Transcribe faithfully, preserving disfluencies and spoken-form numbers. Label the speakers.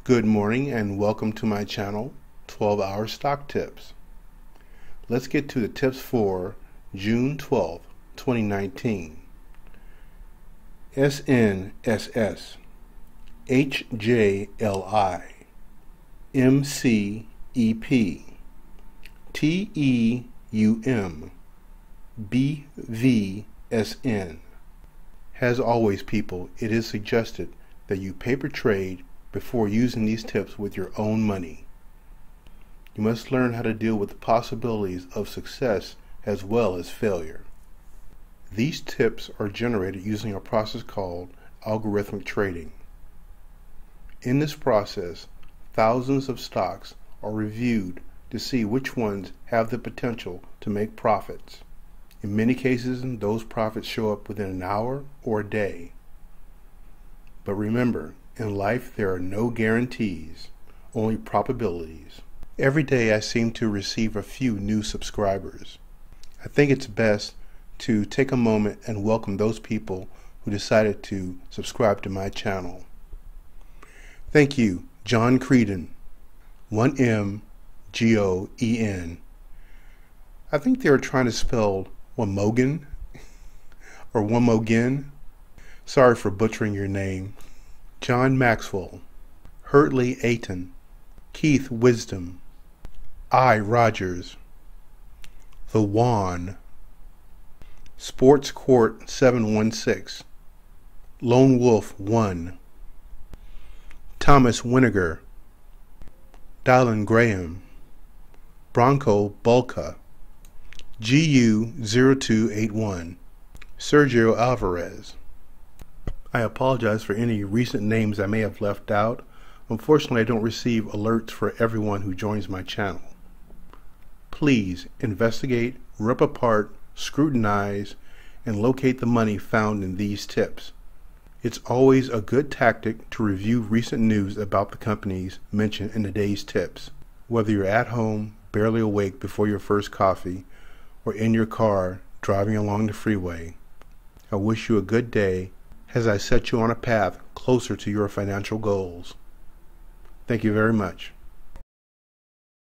Speaker 1: Good morning and welcome to my channel, twelve hour Stock Tips. Let's get to the tips for June twelfth, twenty nineteen. S N S S, H J L I, M C E P, T E U M, B V S N. As always, people, it is suggested that you paper trade before using these tips with your own money. You must learn how to deal with the possibilities of success as well as failure. These tips are generated using a process called algorithmic trading. In this process, thousands of stocks are reviewed to see which ones have the potential to make profits. In many cases, those profits show up within an hour or a day. But remember, in life there are no guarantees, only probabilities. Every day I seem to receive a few new subscribers. I think it's best to take a moment and welcome those people who decided to subscribe to my channel. Thank you, John Creedon, one M G O E N. I think they were trying to spell Wamogan or Wamogen. Sorry for butchering your name. John Maxwell, Hurtley Ayton, Keith Wisdom, I. Rogers, The Wan, Sports Court seven one six, Lone Wolf one, Thomas Winiger, Dylan Graham, Bronco Bulka, G U zero two eight one, Sergio Alvarez. I apologize for any recent names I may have left out. Unfortunately, I don't receive alerts for everyone who joins my channel. Please investigate, rip apart, scrutinize, and locate the money found in these tips. It's always a good tactic to review recent news about the companies mentioned in today's tips. Whether you're at home, barely awake before your first coffee, or in your car driving along the freeway, I wish you a good day as I set you on a path closer to your financial goals. Thank you very much.